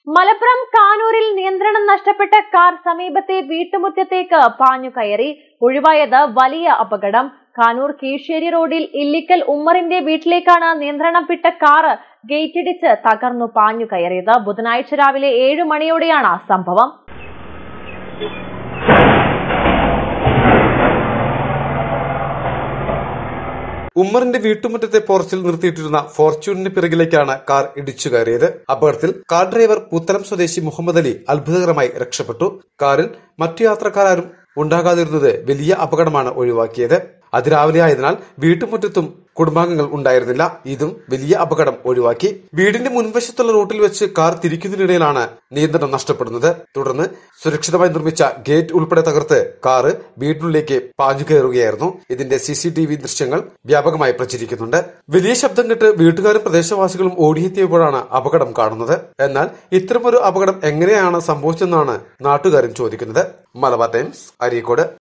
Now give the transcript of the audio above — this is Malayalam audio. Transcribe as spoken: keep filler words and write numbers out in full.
മലപ്പുറം കാനൂരിൽ നിയന്ത്രണം നഷ്ടപ്പെട്ട കാർ സമീപത്തെ വീട്ടുമുറ്റത്തേക്ക് പാഞ്ഞു കയറി. ഒഴിവായത് വലിയ അപകടം. കാനൂർ കീഴ്ശ്ശേരി റോഡിൽ ഇല്ലിക്കൽ ഉമ്മറിന്റെ വീട്ടിലേക്കാണ് നിയന്ത്രണം വിട്ട കാർ ഗേറ്റിടിച്ച് തകർന്നു പാഞ്ഞു കയറിയത്. ബുധനാഴ്ച രാവിലെ ഏഴു മണിയോടെയാണ് സംഭവം. ഉമ്മറിന്റെ വീട്ടുമുറ്റത്തെ പോർച്ചിൽ നിർത്തിയിട്ടിരുന്ന ഫോർച്യൂണിന് പിറകിലേക്കാണ് കാർ ഇടിച്ചു കയറിയത്. അപകടത്തിൽ കാർ ഡ്രൈവർ പുത്തലം സ്വദേശി മുഹമ്മദ് അലി അത്ഭുതകരമായി രക്ഷപ്പെട്ടു. കാറിൽ മറ്റു യാത്രക്കാരും ഉണ്ടാകാതിരുന്നത് വലിയ അപകടമാണ് ഒഴിവാക്കിയത്. അതിരാവിലെ ആയതിനാൽ വീട്ടുമുറ്റത്തും കുടുംബാംഗങ്ങൾ ഉണ്ടായിരുന്നില്ല. ഇതും വലിയ അപകടം ഒഴിവാക്കി. വീടിന്റെ മുൻവശത്തുള്ള റോട്ടിൽ വെച്ച് കാർ തിരിക്കുന്നതിനിടയിലാണ് നിയന്ത്രണം നഷ്ടപ്പെടുന്നത്. തുടർന്ന് സുരക്ഷിതമായി നിർമ്മിച്ച ഗേറ്റ് ഉൾപ്പെടെ തകർത്ത് കാറ് വീടിനുള്ളിലേക്ക് പാഞ്ഞു കയറുകയായിരുന്നു. ഇതിന്റെ സി സി ടി വി ദൃശ്യങ്ങൾ വ്യാപകമായി പ്രചരിക്കുന്നുണ്ട്. വലിയ ശബ്ദം കേട്ട് വീട്ടുകാരും പ്രദേശവാസികളും ഓടിയെത്തിയപ്പോഴാണ് അപകടം കാണുന്നത്. എന്നാൽ ഇത്തരമൊരു അപകടം എങ്ങനെയാണ് സംഭവിച്ചതെന്നാണ് നാട്ടുകാരും ചോദിക്കുന്നത്. മലബാർ ടൈംസ്, അരീക്കോട്.